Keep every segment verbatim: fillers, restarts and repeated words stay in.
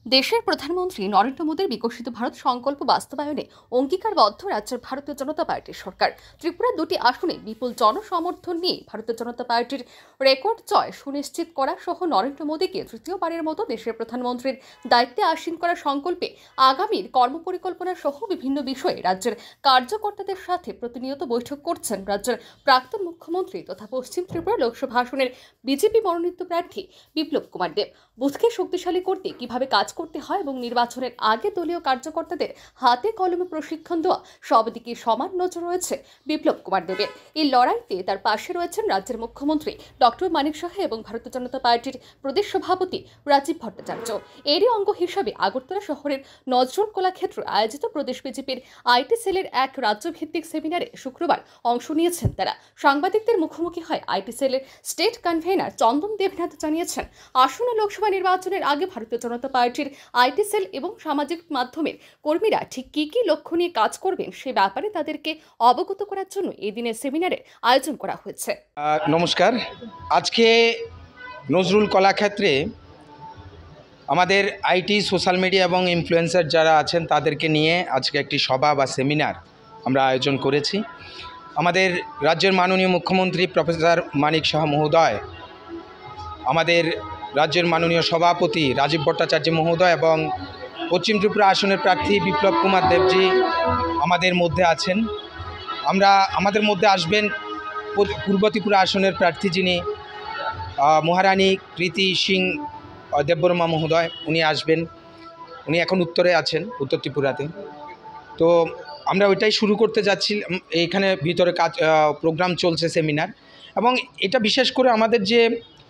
দেশের প্রধানমন্ত্রী নরেন্দ্র মোদীর বিকশিত ভারত সংকল্প বাস্তবায়নে অঙ্গীকারবদ্ধ রাজ্যের ভারতীয় জনতা পার্টির সরকার। ত্রিপুরার দুটি আসনে বিপুল জনসমর্থন নিয়ে ভারতীয় জনতা পার্টির রেকর্ড জয় সুনিশ্চিত করা সহ নরেন্দ্র মোদীকে তৃতীয়বারের মতো দেশের প্রধানমন্ত্রীর দায়িত্বে আসীন করার সংকল্পে আগামীর কর্মপরিকল্পনা সহ বিভিন্ন বিষয়ে রাজ্যের কার্যকর্তাদের সাথে প্রতিনিয়ত বৈঠক করছেন রাজ্যের প্রাক্তন মুখ্যমন্ত্রী তথা পশ্চিম ত্রিপুরা লোকসভা আসনের বিজেপি মনোনীত প্রার্থী বিপ্লব কুমার দেব। বুথকে শক্তিশালী করতে কিভাবে কাজ করতে হয় এবং নির্বাচনের আগে দলীয় কার্যকর্তাদের হাতে কলমে প্রশিক্ষণ দেওয়া সব দিকে সমান নজর রয়েছে বিপ্লব কুমার দেবের। এই লড়াইতে তার পাশে রয়েছেন রাজ্যের মুখ্যমন্ত্রী ডক্টর মানিক সাহা এবং ভারতীয় জনতা পার্টির প্রদেশ সভাপতি রাজীব ভট্টাচার্য। এরই অঙ্গ হিসাবে আগরতলা শহরের নজরুল কলাক্ষেত্রে আয়োজিত প্রদেশ বিজেপির আইটি সেলের এক রাজ্যভিত্তিক সেমিনারে শুক্রবার অংশ নিয়েছেন তারা। সাংবাদিকদের মুখোমুখি হয় আইটি সেলের স্টেট কনভেনার চন্দন দেবনাথ জানিয়েছেন, আসন্ন লোকসভা নির্বাচনের আগে ভারতীয় জনতা পার্টির আইটি সেল এবং সামাজিক মাধ্যমের কর্মীরা ঠিক কী কী লক্ষ্য নিয়ে কাজ করবেন সে ব্যাপারে তাদেরকে অবগত করার জন্য এই দিনের সেমিনারের আয়োজন করা হয়েছে। নমস্কার। আজকে নজরুল কলাক্ষেত্রে আমাদের আইটি, সোশ্যাল মিডিয়া এবং ইনফ্লুয়েন্সার যারা আছেন তাদেরকে নিয়ে আজকে একটি সভা বা সেমিনার আমরা আয়োজন করেছি। আমাদের রাজ্যের মাননীয় মুখ্যমন্ত্রী প্রফেসর মানিক সাহা মহোদয়, আমাদের রাজ্যের মাননীয় সভাপতি রাজীব ভট্টাচার্য মহোদয় এবং পশ্চিম ত্রিপুরা আসনের প্রার্থী বিপ্লব কুমার দেবজি আমাদের মধ্যে আছেন। আমরা আমাদের মধ্যে আসবেন পূর্ব ত্রিপুরা আসনের প্রার্থী যিনি মহারানী কৃতি সিং দেববর্মা মহোদয়, উনি আসবেন। উনি এখন উত্তরে আছেন, উত্তর ত্রিপুরাতে। তো আমরা ওইটাই শুরু করতে যাচ্ছি। এইখানে ভিতরে কাজ প্রোগ্রাম চলছে, সেমিনার। এবং এটা বিশেষ করে আমাদের যে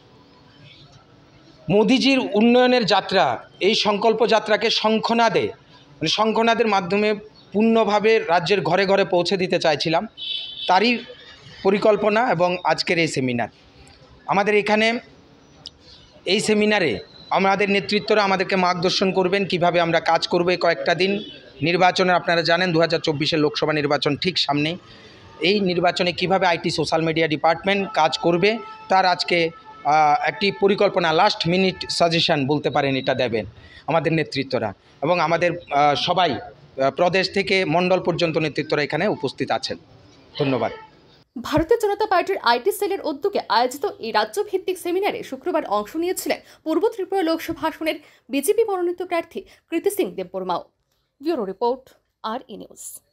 মোদিজির উন্নয়নের যাত্রা, এই সংকল্প যাত্রাকে শঙ্খনাদে মানে শঙ্খনাদের মাধ্যমে পূর্ণভাবে রাজ্যের ঘরে ঘরে পৌঁছে দিতে চাইছিলাম, তারই পরিকল্পনা এবং আজকের এই সেমিনার। আমাদের এখানে এই সেমিনারে আমাদের নেতৃত্বরা আমাদেরকে মার্গদর্শন করবেন কিভাবে আমরা কাজ করব। এই কয়েকটা দিন নির্বাচনের, আপনারা জানেন দু হাজার চব্বিশের লোকসভা নির্বাচন ঠিক সামনে। এই নির্বাচনে কিভাবে আইটি সোশ্যাল মিডিয়া ডিপার্টমেন্ট কাজ করবে তার আজকে একটি পরিকল্পনা, লাস্ট মিনিট সাজেশন বলতে পারেন, এটা দেবেন আমাদের নেতৃত্বরা। এবং আমাদের সবাই প্রদেশ থেকে মণ্ডল পর্যন্ত নেতৃত্বরা এখানে উপস্থিত আছেন। ধন্যবাদ। ভারতীয় জনতা পার্টির আইটি সেলের উদ্যোগে আয়োজিত এই রাজ্যভিত্তিক সেমিনারে শুক্রবার অংশ নিয়েছিলেন পূর্ব ত্রিপুরা লোকসভা আসনের বিজেপি মনোনীত প্রার্থী কৃতি সিং দেববর্মাও। ব্যুরো রিপোর্ট, আর ই নিউজ।